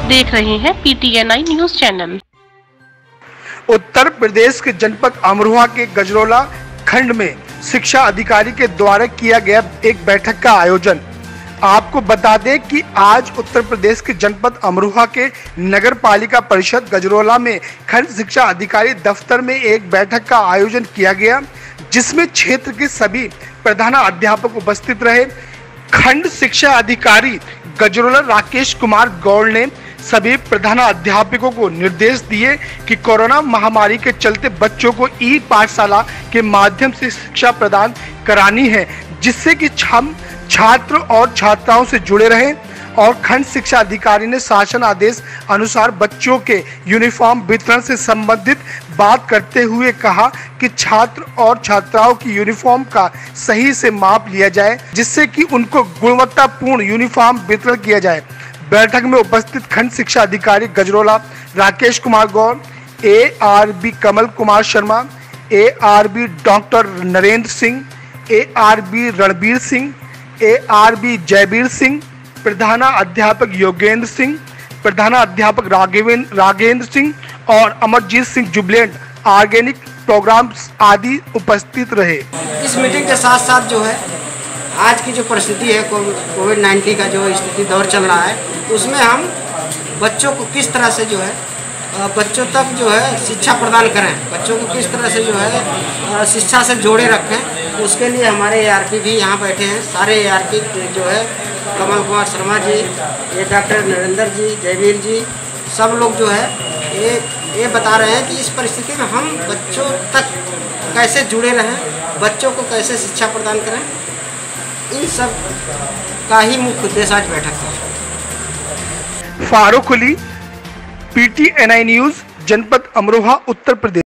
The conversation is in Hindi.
देख रहे हैं PTNI news channel. Uttar Pradesh के जनपद अमरोहा के गजरौला खंड में शिक्षा अधिकारी के द्वारा किया गया एक बैठक का आयोजन। आपको बता दें कि आज उत्तर प्रदेश के जनपद अमरोहा के नगर पालिका परिषद गजरौला में खंड शिक्षा अधिकारी दफ्तर में एक बैठक का आयोजन किया गया, जिसमें क्षेत्र के सभी प्रधानाध्यापक उपस्थित रहे। खंड शिक्षा अधिकारी गजरौला राकेश कुमार गौड़ ने सभी प्रधानाध्यापकों को निर्देश दिए कि कोरोना महामारी के चलते बच्चों को ई पाठशाला के माध्यम से शिक्षा प्रदान करानी है, जिससे कि हम छात्र और छात्राओं से जुड़े रहें। और खंड शिक्षा अधिकारी ने शासन आदेश अनुसार बच्चों के यूनिफॉर्म वितरण से संबंधित बात करते हुए कहा कि छात्र और छात्राओं की यूनिफॉर्म का सही से माप लिया जाए, जिससे कि उनको गुणवत्तापूर्ण यूनिफॉर्म वितरण किया जाए। बैठक में उपस्थित खंड शिक्षा अधिकारी Gajraula Rakesh Kumar Gaur, ARB Kamal Kumar Sharma, ARB doctor Narendra Singh, ARB Ranbir Singh, ARB Jaibir Singh, प्रधानाध्यापक योगेंद्र सिंह, प्रधानाध्यापक राघवेंद्र सिंह और Amarjeet Singh Jubilant organic programmes आदि उपस्थित रहे। इस मीटिंग के साथ साथ जो है आज की जो परिस्थिति है कोविड-19 का जो स्थिति दौर चल रहा है, उसमें हम बच्चों को किस तरह से जो है बच्चों तक जो है शिक्षा प्रदान करें, बच्चों को किस तरह से जो है शिक्षा से जोड़े रखें, उसके लिए हमारे ARP भी यहाँ बैठे हैं। सारे ARP जो है कमल कुमार शर्मा जी, ये डॉक्टर नरेंद्र जी, जयवीर जी, सब लोग जो है ये बता रहे हैं कि इस परिस्थिति में हम बच्चों तक कैसे जुड़े रहें, बच्चों को कैसे शिक्षा प्रदान करें, इन सब का ही मुख्य उद्देश्य आज बैठक है। फारूक अली, PTNI न्यूज, जनपद अमरोहा, उत्तर प्रदेश।